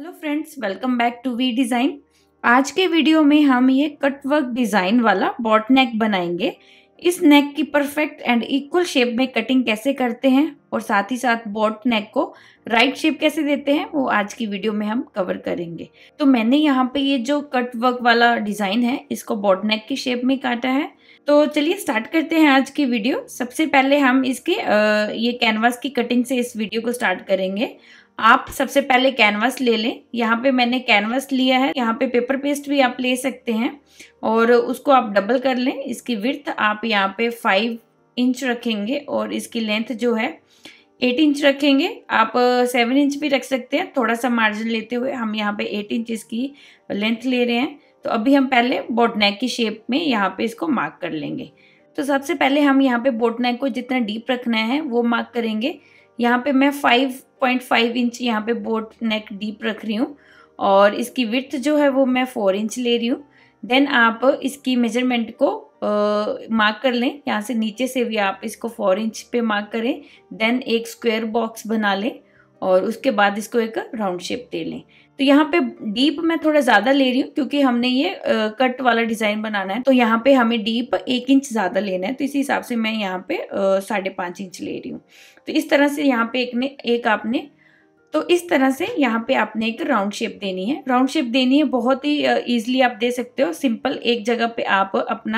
Hello friends, welcome back to V design. आज के video में हम ये कट वर्क डिज़ाइन वाला बॉट नेक बनाएंगे। इस नेक की परफेक्ट एंड इक्वल शेप में कटिंग कैसे करते हैं और साथ ही साथ बॉट नेक को राइट शेप कैसे देते हैं वो आज की वीडियो में हम कवर करेंगे। तो मैंने यहाँ पे ये जो कट वर्क वाला डिज़ाइन है इसको बॉट नेक की शेप में काटा है। तो चलिए स्टार्ट करते हैं आज की वीडियो। सबसे पहले हम इसके ये कैनवास की कटिंग से इस वीडियो को स्टार्ट करेंगे। आप सबसे पहले कैनवास ले लें। यहाँ पे मैंने कैनवास लिया है, यहाँ पे पेपर पेस्ट भी आप ले सकते हैं और उसको आप डबल कर लें। इसकी विड्थ आप यहाँ पे 5 इंच रखेंगे और इसकी लेंथ जो है 8 इंच रखेंगे। आप 7 इंच भी रख सकते हैं, थोड़ा सा मार्जिन लेते हुए। हम यहाँ पे 8 इंच इसकी लेंथ ले रहे हैं। तो अभी हम पहले बोट नेक की शेप में यहाँ पे इसको मार्क कर लेंगे। तो सबसे पहले हम यहाँ पे बोट नेक को जितना डीप रखना है वो मार्क करेंगे। यहाँ पे मैं 5.5 इंच यहाँ पे बोट नेक डीप रख रही हूँ और इसकी विड्थ जो है वो मैं 4 इंच ले रही हूँ। देन आप इसकी मेजरमेंट को मार्क कर लें। यहाँ से नीचे से भी आप इसको 4 इंच पे मार्क करें। देन एक स्क्वायर बॉक्स बना लें और उसके बाद इसको एक राउंड शेप दे लें। तो यहाँ पे डीप मैं थोड़ा ज़्यादा ले रही हूँ क्योंकि हमने ये कट वाला डिज़ाइन बनाना है। तो यहाँ पे हमें डीप 1 इंच ज़्यादा लेना है, तो इसी हिसाब से मैं यहाँ पे 5.5 इंच ले रही हूँ। तो इस तरह से यहाँ पे इस तरह से यहाँ पे आपने एक राउंड शेप देनी है। राउंड शेप देनी है, बहुत ही ईजिली आप दे सकते हो। सिंपल एक जगह पे आप अपना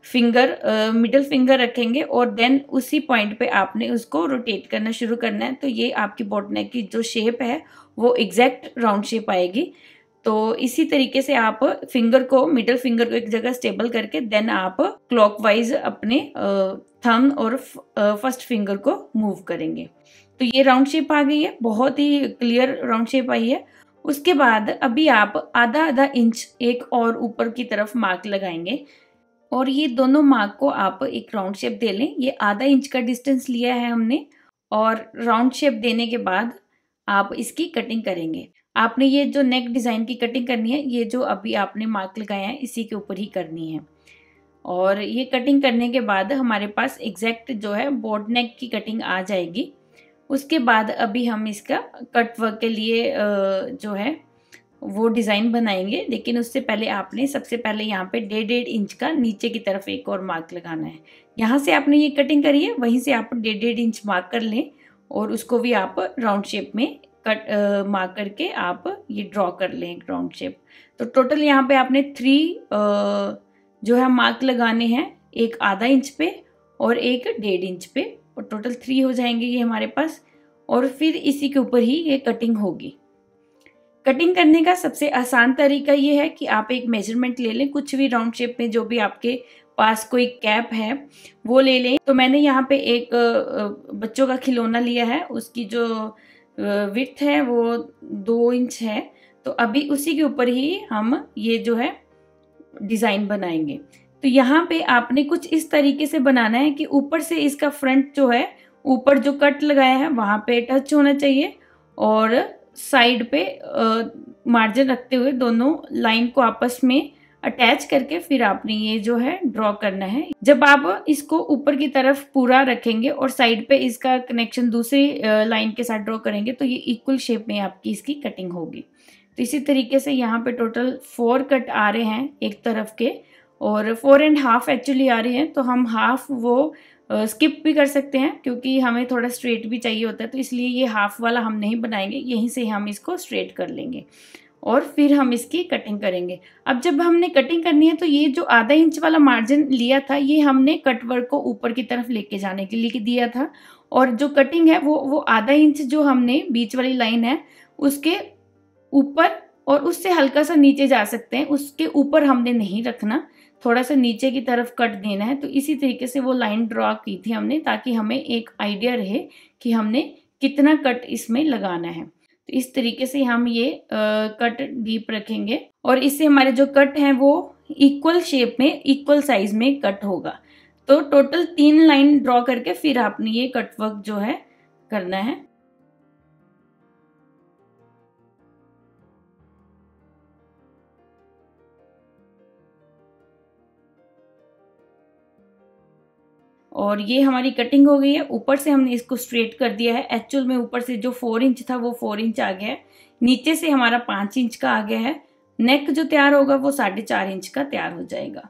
मिडिल फिंगर रखेंगे और देन उसी पॉइंट पे आपने उसको रोटेट करना शुरू करना है। तो ये आपकी बॉट नेक की जो शेप है वो एग्जैक्ट राउंड शेप आएगी। तो इसी तरीके से आप मिडिल फिंगर को एक जगह स्टेबल करके देन आप क्लॉकवाइज अपने थंब और फर्स्ट फिंगर को मूव करेंगे। तो ये राउंड शेप आ गई है, बहुत ही क्लियर राउंड शेप आई है। उसके बाद अभी आप आधा आधा इंच एक और ऊपर की तरफ मार्क लगाएंगे और ये दोनों मार्क को आप एक राउंड शेप दे लें। ये आधा इंच का डिस्टेंस लिया है हमने और राउंड शेप देने के बाद आप इसकी कटिंग करेंगे। आपने ये जो नेक डिज़ाइन की कटिंग करनी है, ये जो अभी आपने मार्क लगाया है इसी के ऊपर ही करनी है। और ये कटिंग करने के बाद हमारे पास एग्जैक्ट जो है बोट नेक की कटिंग आ जाएगी। उसके बाद अभी हम इसका कट वर्क के लिए जो है वो डिज़ाइन बनाएंगे, लेकिन उससे पहले आपने सबसे पहले यहाँ पे 1.5 इंच का नीचे की तरफ एक और मार्क लगाना है। यहाँ से आपने ये कटिंग करी है, वहीं से आप 1.5 इंच मार्क कर लें और उसको भी आप राउंड शेप में मार्क करके आप ये ड्रॉ कर लें एक राउंड शेप। तो टोटल यहाँ पे आपने 3 जो है मार्क लगाने हैं, एक आधा इंच पे और एक 1.5 इंच पे, और टोटल 3 हो जाएंगे ये हमारे पास। और फिर इसी के ऊपर ही ये कटिंग होगी। कटिंग करने का सबसे आसान तरीका ये है कि आप एक मेजरमेंट ले लें, कुछ भी राउंड शेप में जो भी आपके पास कोई कैप है वो ले लें। तो मैंने यहाँ पे एक बच्चों का खिलौना लिया है, उसकी जो विड्थ है वो 2 इंच है। तो अभी उसी के ऊपर ही हम ये जो है डिज़ाइन बनाएंगे। तो यहाँ पे आपने कुछ इस तरीके से बनाना है कि ऊपर से इसका फ्रंट जो है, ऊपर जो कट लगाया है वहाँ पे टच होना चाहिए और साइड पे मार्जिन रखते हुए दोनों लाइन को आपस में अटैच करके फिर आपने ये जो है ड्रॉ करना है। जब आप इसको ऊपर की तरफ पूरा रखेंगे और साइड पे इसका कनेक्शन दूसरी लाइन के साथ ड्रॉ करेंगे तो ये इक्वल शेप में आपकी इसकी कटिंग होगी। तो इसी तरीके से यहाँ पे टोटल 4 कट आ रहे हैं एक तरफ के और 4.5 एक्चुअली आ रहे हैं। तो हम हाफ वो स्किप भी कर सकते हैं क्योंकि हमें थोड़ा स्ट्रेट भी चाहिए होता है, तो इसलिए ये हाफ वाला हम नहीं बनाएंगे, यहीं से हम इसको स्ट्रेट कर लेंगे और फिर हम इसकी कटिंग करेंगे। अब जब हमने कटिंग करनी है तो ये जो आधा इंच वाला मार्जिन लिया था ये हमने कट वर्क को ऊपर की तरफ लेके जाने के लिए दिया था, और जो कटिंग है वो आधा इंच जो हमने बीच वाली लाइन है उसके ऊपर और उससे हल्का सा नीचे जा सकते हैं, उसके ऊपर हमने नहीं रखना, थोड़ा सा नीचे की तरफ कट देना है। तो इसी तरीके से वो लाइन ड्रॉ की थी हमने ताकि हमें एक आइडिया रहे कि हमने कितना कट इसमें लगाना है। तो इस तरीके से हम ये कट डीप रखेंगे और इससे हमारे जो कट हैं वो इक्वल शेप में इक्वल साइज में कट होगा। तो टोटल 3 लाइन ड्रॉ करके फिर आपने ये कट वर्क जो है करना है। और ये हमारी कटिंग हो गई है। ऊपर से हमने इसको स्ट्रेट कर दिया है। एक्चुअल में ऊपर से जो 4 इंच था वो 4 इंच आ गया है, नीचे से हमारा 5 इंच का आ गया है। नेक जो तैयार होगा वो 4.5 इंच का तैयार हो जाएगा।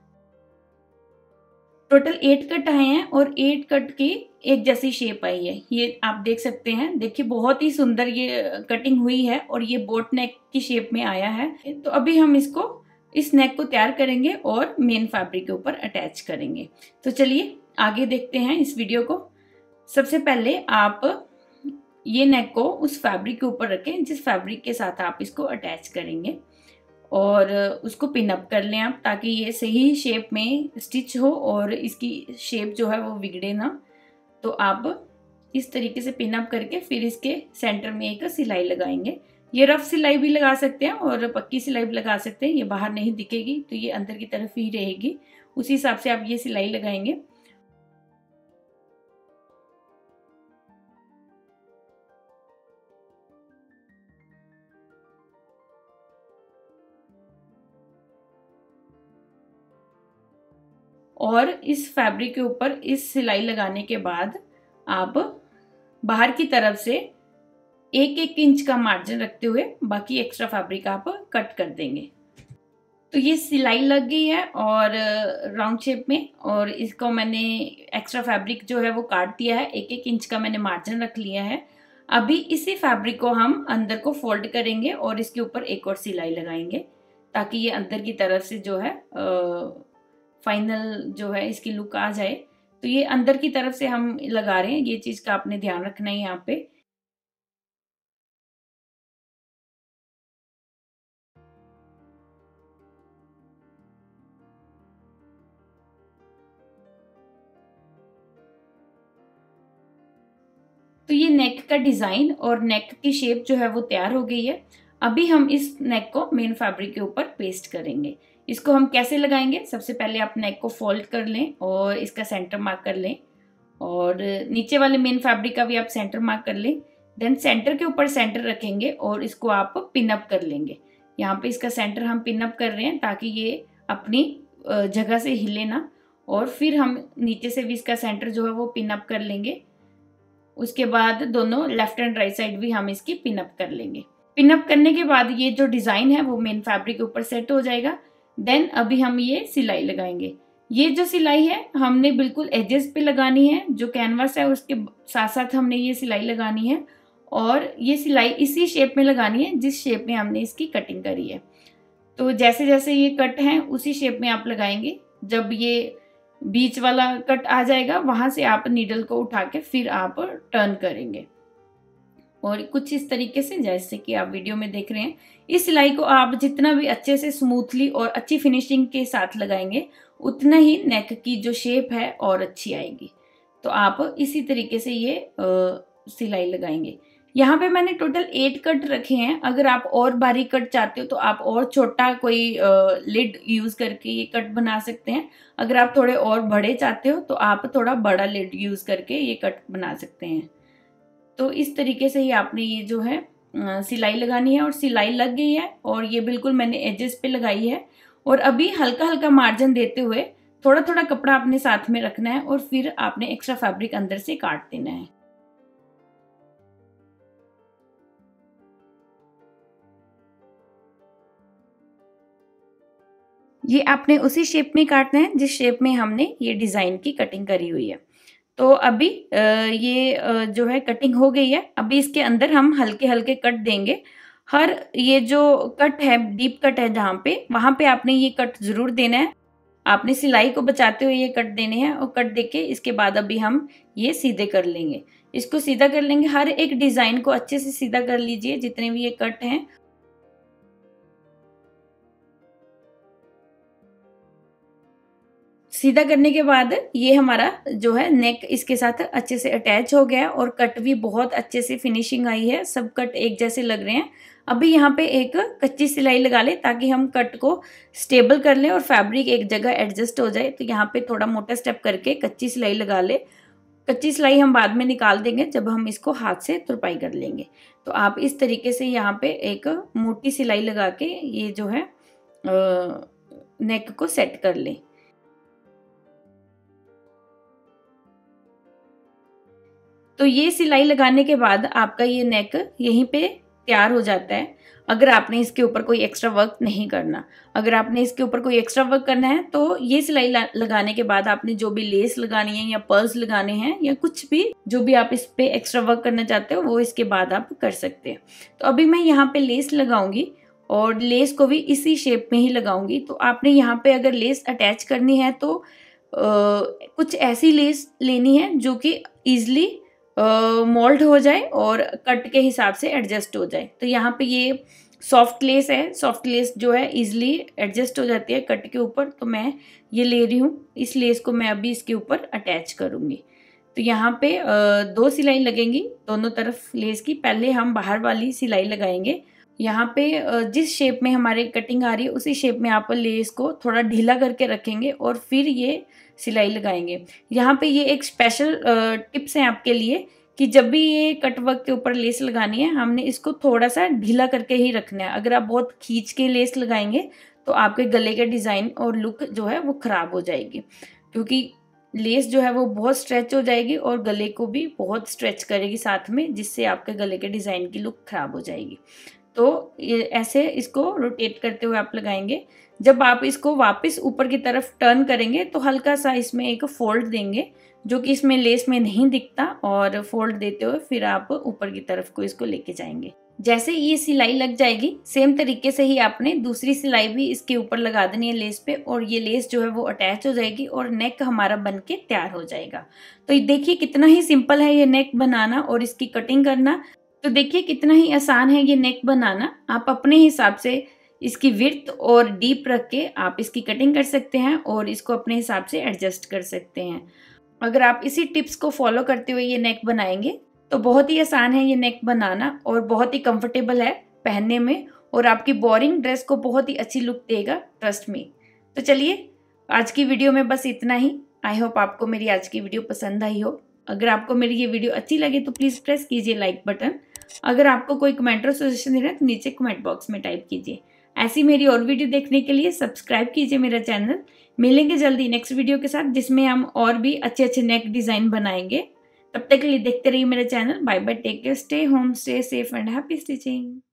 टोटल 8 कट आए हैं और 8 कट की एक जैसी शेप आई है, ये आप देख सकते हैं। देखिए बहुत ही सुंदर ये कटिंग हुई है और ये बोट नेक की शेप में आया है। तो अभी हम इस नेक को तैयार करेंगे और मेन फैब्रिक के ऊपर अटैच करेंगे। तो चलिए आगे देखते हैं इस वीडियो को। सबसे पहले आप ये नेक को उस फैब्रिक के ऊपर रखें जिस फैब्रिक के साथ आप इसको अटैच करेंगे, और उसको पिन अप कर लें आप, ताकि ये सही शेप में स्टिच हो और इसकी शेप जो है वो बिगड़े ना। तो आप इस तरीके से पिन अप करके फिर इसके सेंटर में एक सिलाई लगाएंगे। ये रफ सिलाई भी लगा सकते हैं और पक्की सिलाई भी लगा सकते हैं। ये बाहर नहीं दिखेगी तो ये अंदर की तरफ ही रहेगी, उसी हिसाब से आप ये सिलाई लगाएंगे। और इस फैब्रिक के ऊपर इस सिलाई लगाने के बाद आप बाहर की तरफ से 1-1 इंच का मार्जिन रखते हुए बाकी एक्स्ट्रा फैब्रिक आप कट कर देंगे। तो ये सिलाई लग गई है और राउंड शेप में, और इसको मैंने एक्स्ट्रा फैब्रिक जो है वो काट दिया है। 1-1 इंच का मैंने मार्जिन रख लिया है। अभी इसी फैब्रिक को हम अंदर को फोल्ड करेंगे और इसके ऊपर एक और सिलाई लगाएंगे, ताकि ये अंदर की तरफ से जो है फाइनल जो है इसकी लुक आ जाए। तो ये अंदर की तरफ से हम लगा रहे हैं, ये चीज का आपने ध्यान रखना है यहाँ पे। तो ये नेक का डिजाइन और नेक की शेप जो है वो तैयार हो गई है। अभी हम इस नेक को मेन फैब्रिक के ऊपर पेस्ट करेंगे। इसको हम कैसे लगाएंगे, सबसे पहले आप नेक को फोल्ड कर लें और इसका सेंटर मार्क कर लें, और नीचे वाले मेन फैब्रिक का भी आप सेंटर मार्क कर लें। देन सेंटर के ऊपर सेंटर रखेंगे और इसको आप पिन अप कर लेंगे। यहाँ पे इसका सेंटर हम पिन अप कर रहे हैं ताकि ये अपनी जगह से हिले ना। और फिर हम नीचे से भी इसका सेंटर जो है वो पिन अप कर लेंगे। उसके बाद दोनों लेफ्ट एंड राइट साइड भी हम इसकी पिन अप कर लेंगे। पिन अप करने के बाद ये जो डिजाइन है वो मेन फैब्रिक के ऊपर सेट हो जाएगा। देन अभी हम ये सिलाई लगाएंगे। ये जो सिलाई है हमने बिल्कुल एजेस पे लगानी है, जो कैनवास है उसके साथ साथ हमने ये सिलाई लगानी है, और ये सिलाई इसी शेप में लगानी है जिस शेप में हमने इसकी कटिंग करी है। तो जैसे जैसे ये कट है उसी शेप में आप लगाएंगे। जब ये बीच वाला कट आ जाएगा वहां से आप नीडल को उठा के फिर आप टर्न करेंगे, और कुछ इस तरीके से जैसे कि आप वीडियो में देख रहे हैं। इस सिलाई को आप जितना भी अच्छे से स्मूथली और अच्छी फिनिशिंग के साथ लगाएंगे उतना ही नेक की जो शेप है और अच्छी आएगी। तो आप इसी तरीके से ये सिलाई लगाएंगे। यहाँ पे मैंने टोटल 8 कट रखे हैं। अगर आप और बारीक कट चाहते हो तो आप और छोटा कोई लिड यूज करके ये कट बना सकते हैं। अगर आप थोड़े और बड़े चाहते हो तो आप थोड़ा बड़ा लिड यूज करके ये कट बना सकते हैं। तो इस तरीके से ही आपने ये जो है सिलाई लगानी है, और सिलाई लग गई है और ये बिल्कुल मैंने एजेस पे लगाई है। और अभी हल्का हल्का मार्जिन देते हुए थोड़ा थोड़ा कपड़ा अपने साथ में रखना है, और फिर आपने एक्स्ट्रा फैब्रिक अंदर से काट देना है। ये आपने उसी शेप में काटना है जिस शेप में हमने ये डिजाइन की कटिंग करी हुई है। तो अभी ये जो है कटिंग हो गई है। अभी इसके अंदर हम हल्के हल्के कट देंगे। हर ये जो कट है डीप कट है जहाँ पे, वहां पे आपने ये कट जरूर देना है। आपने सिलाई को बचाते हुए ये कट देने हैं, और कट देके इसके बाद अभी हम ये सीधे कर लेंगे। इसको सीधा कर लेंगे। हर एक डिजाइन को अच्छे से सीधा कर लीजिए जितने भी ये कट हैं। सीधा करने के बाद ये हमारा जो है नेक इसके साथ अच्छे से अटैच हो गया है, और कट भी बहुत अच्छे से फिनिशिंग आई है। सब कट एक जैसे लग रहे हैं। अभी यहाँ पे एक कच्ची सिलाई लगा ले ताकि हम कट को स्टेबल कर लें और फैब्रिक एक जगह एडजस्ट हो जाए। तो यहाँ पे थोड़ा मोटा स्टेप करके कच्ची सिलाई लगा ले। कच्ची सिलाई हम बाद में निकाल देंगे जब हम इसको हाथ से तुरपाई कर लेंगे। तो आप इस तरीके से यहाँ पे एक मोटी सिलाई लगा के ये जो है नेक को सेट कर लें। तो ये सिलाई लगाने के बाद आपका ये नेक यहीं पे तैयार हो जाता है। अगर आपने इसके ऊपर कोई एक्स्ट्रा वर्क नहीं करना, अगर आपने इसके ऊपर कोई एक्स्ट्रा वर्क करना है तो ये सिलाई लगाने के बाद आपने जो भी लेस लगानी है या पर्ल्स लगाने हैं या कुछ भी जो भी आप इस पे एक्स्ट्रा वर्क करना चाहते हो वो इसके बाद आप कर सकते हैं। तो अभी मैं यहाँ पे लेस लगाऊंगी और लेस को भी इसी शेप में ही लगाऊंगी। तो आपने यहाँ पे अगर लेस अटैच करनी है तो कुछ ऐसी लेस लेनी है जो कि ईजिली मोल्ड हो जाए और कट के हिसाब से एडजस्ट हो जाए। तो यहाँ पे ये सॉफ्ट लेस है, सॉफ्ट लेस जो है इजीली एडजस्ट हो जाती है कट के ऊपर। तो मैं ये ले रही हूँ, इस लेस को मैं अभी इसके ऊपर अटैच करूँगी। तो यहाँ पे 2 सिलाई लगेंगी दोनों तरफ लेस की। पहले हम बाहर वाली सिलाई लगाएंगे। यहाँ पे जिस शेप में हमारी कटिंग आ रही है उसी शेप में आप लेस को थोड़ा ढीला करके रखेंगे और फिर ये सिलाई लगाएंगे। यहाँ पे ये एक स्पेशल टिप्स है आपके लिए कि जब भी ये कट वर्क के ऊपर लेस लगानी है हमने इसको थोड़ा सा ढीला करके ही रखना है। अगर आप बहुत खींच के लेस लगाएंगे तो आपके गले के डिज़ाइन और लुक जो है वो ख़राब हो जाएगी, क्योंकि लेस जो है वो बहुत स्ट्रेच हो जाएगी और गले को भी बहुत स्ट्रेच करेगी साथ में, जिससे आपके गले के डिज़ाइन की लुक ख़राब हो जाएगी। तो ये ऐसे इसको रोटेट करते हुए आप लगाएंगे। जब आप इसको वापस ऊपर की तरफ टर्न करेंगे तो हल्का सा इसमें एक फोल्ड देंगे जो कि इसमें लेस में नहीं दिखता, और फोल्ड देते हुए फिर आप ऊपर की तरफ को इसको लेके जाएंगे। जैसे ये सिलाई लग जाएगी सेम तरीके से ही आपने दूसरी सिलाई भी इसके ऊपर लगा देनी है लेस पे, और ये लेस जो है वो अटैच हो जाएगी और नेक हमारा बन के तैयार हो जाएगा। तो देखिए कितना ही सिंपल है ये नेक बनाना और इसकी कटिंग करना। तो देखिए कितना ही आसान है ये नेक बनाना। आप अपने हिसाब से इसकी विड्थ और डीप रख के आप इसकी कटिंग कर सकते हैं और इसको अपने हिसाब से एडजस्ट कर सकते हैं। अगर आप इसी टिप्स को फॉलो करते हुए ये नेक बनाएंगे तो बहुत ही आसान है ये नेक बनाना और बहुत ही कंफर्टेबल है पहनने में, और आपकी बोरिंग ड्रेस को बहुत ही अच्छी लुक देगा, ट्रस्ट मी। तो चलिए आज की वीडियो में बस इतना ही। आई होप आपको मेरी आज की वीडियो पसंद आई हो। अगर आपको मेरी ये वीडियो अच्छी लगे तो प्लीज़ प्रेस कीजिए लाइक बटन। अगर आपको कोई कमेंट और सजेशन देना है तो नीचे कमेंट बॉक्स में टाइप कीजिए। ऐसी मेरी और वीडियो देखने के लिए सब्सक्राइब कीजिए मेरा चैनल। मिलेंगे जल्दी नेक्स्ट वीडियो के साथ जिसमें हम और भी अच्छे अच्छे नेक डिज़ाइन बनाएंगे। तब तक के लिए देखते रहिए मेरा channel. Bye bye, take care, stay home, stay safe and happy stitching.